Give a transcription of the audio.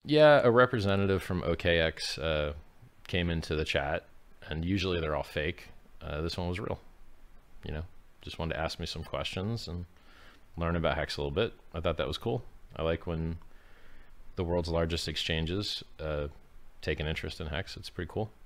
Yeah, a representative from OKX came into the chat, and usually they're all fake. This one was real. You know, just wanted to ask me some questions and learn about Hex a little bit. I thought that was cool. I like when the world's largest exchanges take an interest in Hex. It's pretty cool.